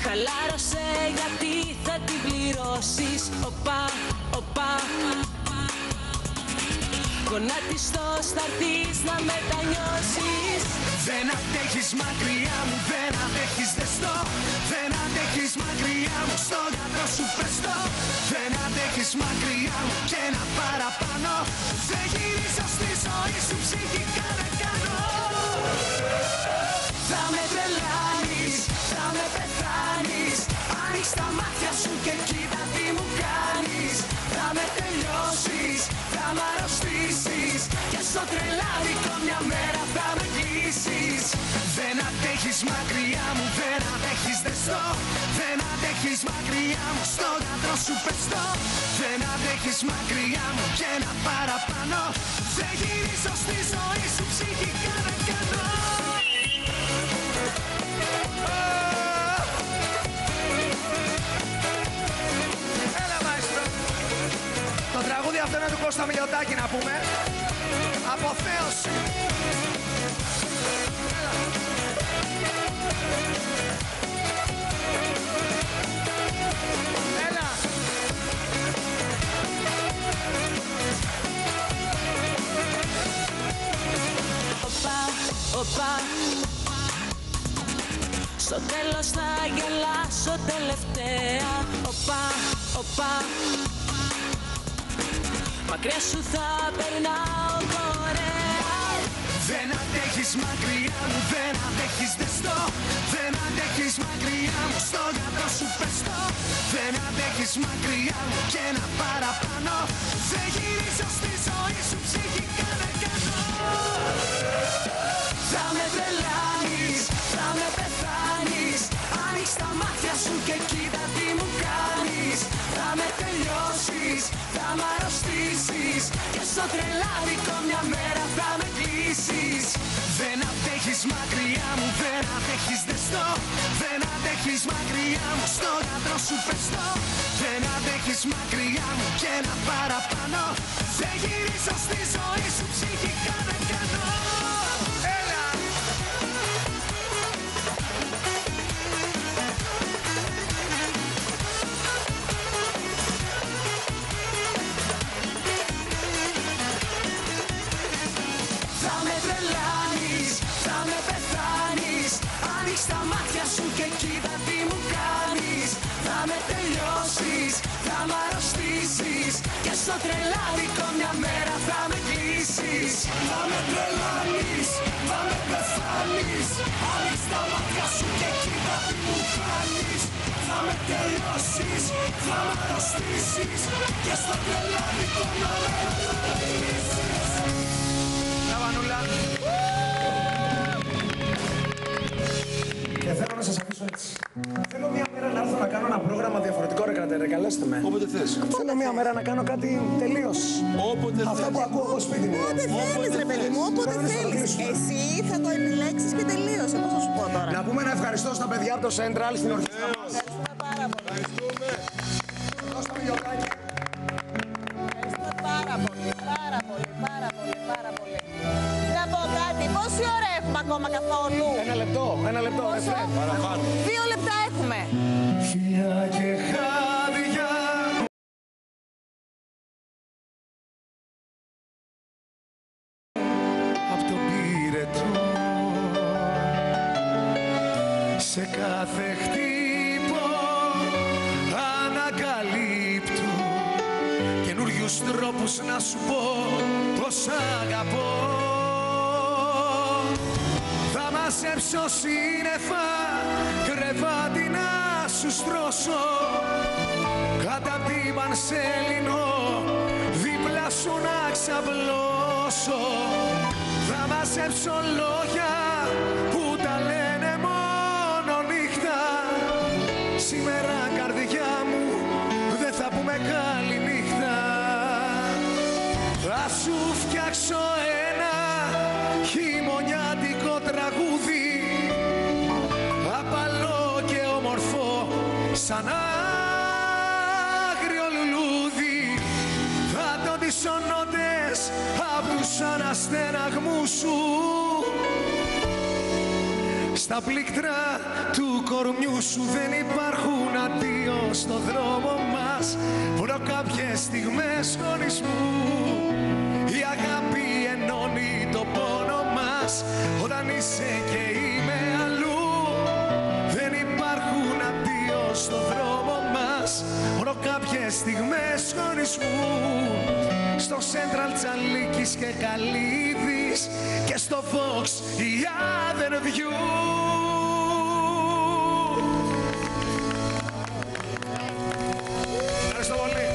Χαλάρωσε γιατί θα την πληρώσεις. Οπα, οπα. Γονάτιστος θα έρθεις να μετανιώσεις. Δεν αντέχεις μακριά μου, δεν αντέχεις δεστό. Δεν αντέχεις μακριά μου, στο γιατρό σου πεστό. Δεν αντέχεις μακριά μου και ένα παραπάνω. Δεν γυρίζω στη ζωή σου, ψυχικά δεν κάνω. Θα με τρελάνεις, θα με πεθάνεις. Άνοιξ τα μάτια σου και κοίτα τι μου κάνεις. Θα με τελειώσεις, θα μ' αρρωστήσεις. Και στο τρελάδικο μια μέρα θα με κλείσεις. Δεν αντέχεις μακριά μου, δεν αντέχεις δεστό. Δεν αντέχεις μακριά μου, στο γιατρό σου πεστό. Δεν αντέχεις μακριά μου και ένα παραπάνω. Δεν γυρίζω στη ζωή σου, ψυχικά δεν κάνω. Έλα μάιστρο. Το τραγούδι αυτό είναι του Κώστα Μιλιοτάκη να πούμε. Αποθέωση. Έλα. Οπα, οπα. Στο τέλος θα γελάσω τελευταία. Οπα, οπα. Μακριά σου θα περνάω κορέα. Δεν αντέχεις μακριά μου, δεν αντέχεις δεστό. Δεν αντέχεις μακριά μου, στο γιατρό σου πεστό. Δεν αντέχεις μακριά μου και ένα παραπάνω. Δεν γυρίζω στη ζωή σου, ψυχικά δεν κάνω. Θα με τρελάνεις, θα με πεθάνεις. Άνοιξ τα μάτια σου και κοίτα τι μου κάνεις. Θα με τελειώσεις, θα μ' αρρωστήσεις. Και στο τρελάδικο μια μέρα θα με κλείσεις. Δεν αντέχεις μακριά μου, δεν αντέχεις δεστό. Δεν αντέχεις μακριά μου, στο γιατρό σου πεστό. Δεν αντέχεις μακριά μου και ένα παραπάνω. Δεν γυρίζω στη ζωή σου, ψυχικά δεν κάνω. Έλα! Θα με τρελάνεις, θα με πεθάνεις. Άνοιξ τα μάτια σου και κοίτα τι μου κάνεις. Θα με τελειώσεις, θα μ' αρρωστήσεις. Και στο τρελάδικο μια μέρα θα με κλείσεις. Θα με τρελάνεις, θα με πεθάνεις. Άνοιξ τα μάτια σου και κοίτα τι μου κάνεις. Θα με τελειώσεις, θα μ' αρρωστήσεις. Και στο τρελάδικο μια μέρα θα με κλείσεις. Λαβανούλα. Και θέλω να σας αφήσω έτσι. Θέλω μια μέρα να έρθω να κάνω ένα πρόγραμμα διαφορετικό, ρε καλέστε με. Όποτε θες. Θέλω μια μέρα να κάνω κάτι τελείως. Όποτε αυτά θες. που ακούω από σπίτι μου. Όποτε θέλεις ρε παιδί μου, όποτε θέλεις. Εσύ θα το επιλέξεις και τελείωσε. Πώς θα σου πω τώρα. Να πούμε ένα ευχαριστώ στα παιδιά από το Central στην ορχήστρα μας. Ευχαριστούμε πάρα πολύ. Ευχαριστούμε. Δώστε με Γιωτάκη. Ευχαριστούμε πάρα πολύ. Πάρα πολύ, πάρα πολύ, πάρα πολύ. Να πω κάτι. Πόση ώρα έχουμε ακόμα καθόλου? Ένα λεπτό. Παραπάνω. 2 λεπτά έχουμε. Φιλιά και χάδια. Απ' το πύρετο σε κάθε χτύπο ανακαλύπτω καινούριους τρόπους να σου πω πως αγαπώ. Θα μαζέψω σύννεφα, κρεβάτι να σου στρώσω. Κατά απ' τη Πανσέλινο, δίπλα σου να ξαπλώσω. Θα μαζέψω λόγια που τα λένε μόνο νύχτα. Σήμερα καρδιά μου δεν θα πούμε καλή νύχτα. Θα σου φτιάξω ένα χειμωνιάτικο τραγούδι, απαλό και όμορφο σαν άγριο λουλούδι. Θα το ντύσω νότες απ' τους αναστεναγμούς σου. Στα πλήκτρα του κορμιού σου δεν υπάρχουν αντίο στο δρόμο μας. Βρω κάποιες στιγμές χωρισμού. Η αγάπη ενώνει το πόνο μας. Όταν είσαι και είμαι αλλού, δεν υπάρχουν αντίο στο δρόμο μας. Βρω κάποιες στιγμές χωρισμού. Στο Central Τσαλίκης και Καλύδης και στο Fox η Other View. Ευχαριστώ πολύ.